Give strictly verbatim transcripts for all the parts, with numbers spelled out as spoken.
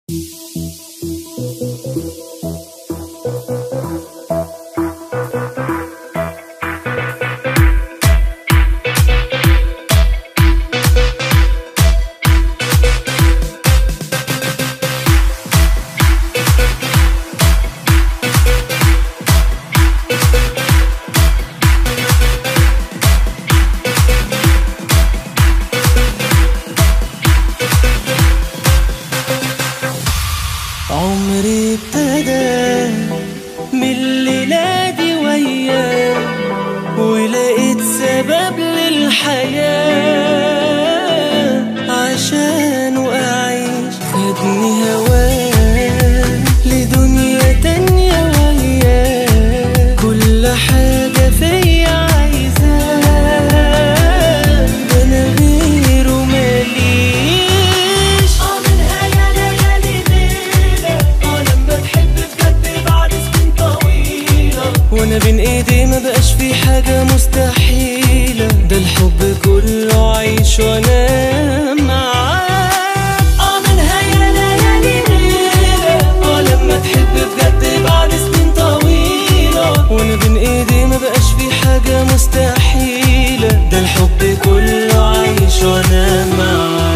عمري ابتدى من الليلة دي وياه، ولقيت سبب للحياة عشانه أعيش. خدني هواه لدنيا تانية وياه، كل حاجة فيا عايزاه، ده أنا غيره ماليش. اه منها يا ليالي ليلة، اه لما تحب بجد بعد سنين طويلة، وانا بين ايدي ما بقاش في حاجة مستحيلة، ده الحب كله عيش وانا معاه. اه منها يا ليالي ليلة، اه لما تحب بجد بعد سنين طويلة، وانا بين ايدي ما بقاش في حاجة مستحيلة، ده الحب كله عيش وانا معاه.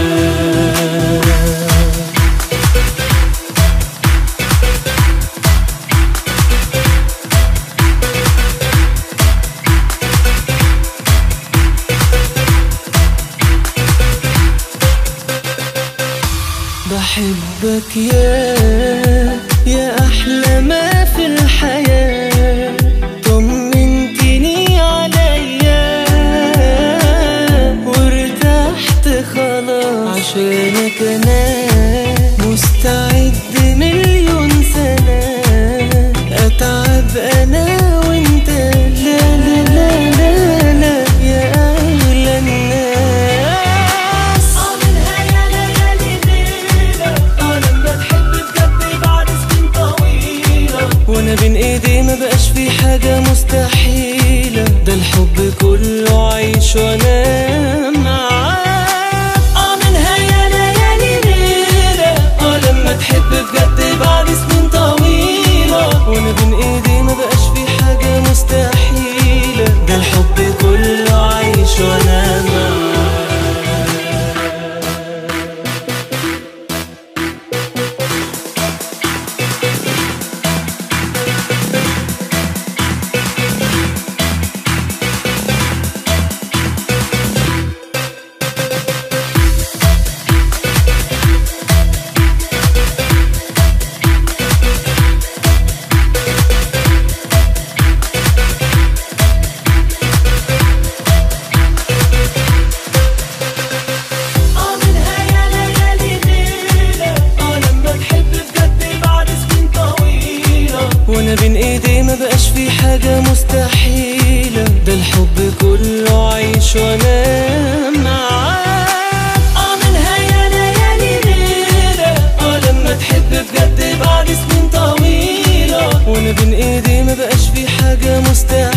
بحبك يا يا أحلى ما في الحياة، طمنتني عليا وارتحت خلاص، عشانك أنا مستعد مليون سنة أتعب أنا وانت. لا لا لا لا لا يا أغلى الناس. اه منها يا ليالي ليلة، اه لما تحب بجد بعد سنين طويلة، وانا بين ايدي ما بقاش في حاجة مستحيلة، ده الحب كله عيش وانا معاه. اه منها يا ليالي ليلة، اه لما تحب بجد بعد سنين طويلة، وانا بين ايدي ما بقاش في حاجة مستحيلة، ده الحب كله عيش وانا معاه. اه منها يا ليالي ليلة، اه لما تحب بجد بعد سنين طويلة، وانا بين ايدي ما بقاش في حاجة مستحيلة، ده الحب كله عيش وانا معاه. اه منها يا ليالي ليلة، اه لما تحب بجد بعد سنين طويلة، وانا بين ايدي ما بقاش في حاجة مستحيلة، ده الحب كله عيش وانا معاه. وانا بين ايدي ما بقاش في حاجة مستحيلة، ده الحب كله عيش وانا معاه. اه منها يا ليالي ليلة، اه لما تحب بجد بعد سنين طويلة، وانا بين ايدي ما بقاش في حاجة مستحيلة،